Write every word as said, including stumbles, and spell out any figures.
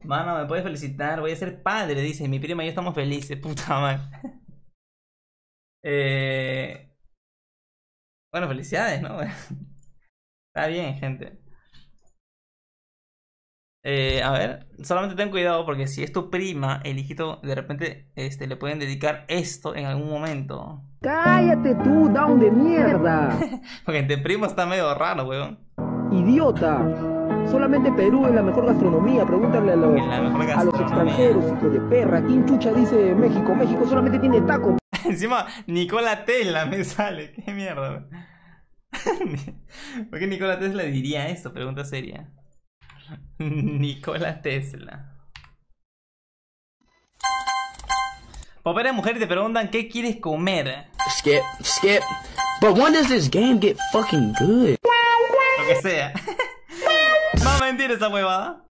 Mano, me puedes felicitar, voy a ser padre, dice. Mi prima y yo estamos felices, puta madre. eh... Bueno, felicidades, ¿no? Está bien, gente. Eh, a ver, solamente ten cuidado porque si es tu prima, el hijito, de repente este, le pueden dedicar esto en algún momento. ¡Cállate tú, down de mierda! Porque entre primos está medio raro, weón. ¡Idiota! Solamente Perú es la mejor gastronomía. Pregúntale a los, La mejor a los gastronomía. extranjeros, hijo de perra. ¿Quién chucha dice México? México solamente tiene tacos. Encima, Nikola Tesla me sale. Qué mierda, weón. ¿Por qué Nikola Tesla diría esto? Pregunta seria. Nikola Tesla. Popera mujer y te preguntan qué quieres comer. Skip, skip. But when does this game get fucking good? Lo que sea. Va a mentir esa huevada.